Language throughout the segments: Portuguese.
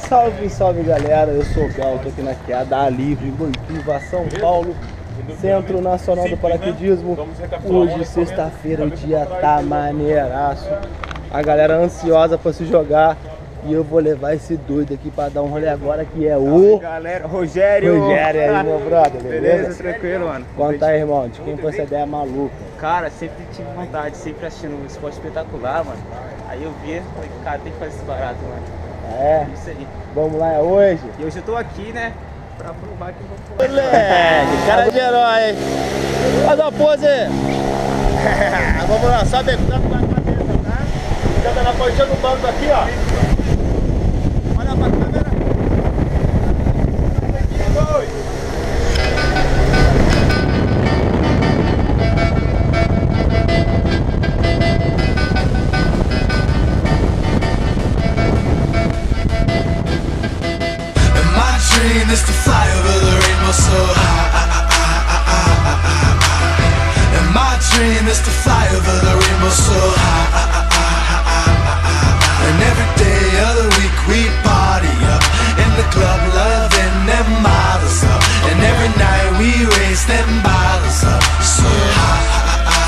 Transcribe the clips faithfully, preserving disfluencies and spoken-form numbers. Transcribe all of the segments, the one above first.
Salve, salve galera, eu sou o Bel, tô aqui na Queda Livre, Boituva, São Paulo, Centro Nacional do Paraquedismo. Hoje, sexta-feira, o dia tá maneiraço. A galera ansiosa pra se jogar. E eu vou levar esse doido aqui pra dar um rolê agora, que é o... Galera, Rogério! Rogério aí, meu brother, beleza? Beleza, tranquilo, mano. Conta aí, irmão, de quem foi essa ideia maluca? Cara, sempre tive vontade, sempre assistindo um esporte espetacular, mano. Aí eu vi, falei, cara, tem que fazer esse barato, mano. É? Isso aí. Vamos lá, é hoje? E hoje eu tô aqui, né, pra provar que eu vou poder. Moleque, cara de herói, hein? Faz uma pose! Vamos lá, sobe aí, cuidado com a cabeça, tá? Senta na pontinha do banco aqui, ó. Olha pra câmera. Dois. Is to fly over the rainbow so high. And my dream is to fly over the rainbow so high. And every day of the week we party up in the club, loving them models up. And every night we raise them bottles up so high.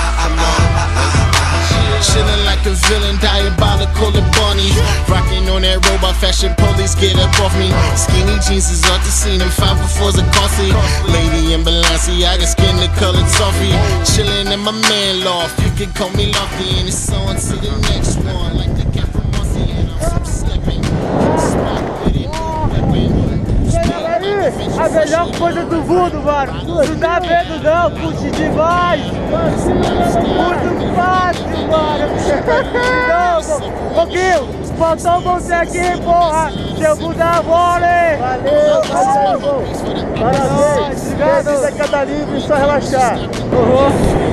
Chillin' like a villain, diabolical and bunny. Rockin' on that robot fashion, police get up off me. Skinny jeans is off the scene and five befores are costly. Lady in Balenciaga, skin the colored toffee. Chillin' in my man loft, you can call me Lofty. And it's on to the next one, like the cat from Mossy. And I'm stepping, smart with it, weapon. A melhor coisa do mundo, mano. Não dá medo não, curte demais. Muito fácil, mano. Não, pouquinho. Faltou você aqui, porra. Seu Buda Vôlei. Valeu, valeu, irmão. Parabéns. Obrigado. Esse é Queda Livre, só relaxar. Uhum.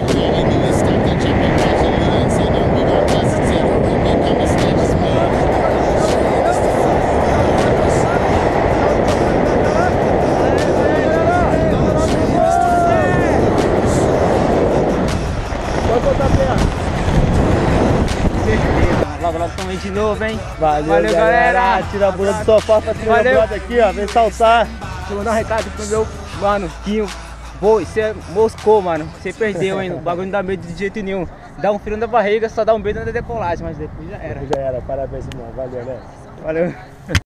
Logo, logo também de novo, hein? Valeu, Valeu, galera. galera. Tira a bunda do sofá pra tirar o Valeu. brother aqui, ó. Vem saltar. Deixa eu mandar um recado pro meu mano, Quinho. Pô, você moscou, mano. Você perdeu, hein? O bagulho não dá medo de jeito nenhum. Dá um frio na barriga, só dá um medo na decolagem, mas depois já era. Já era. Parabéns, irmão. Valeu, né? Valeu.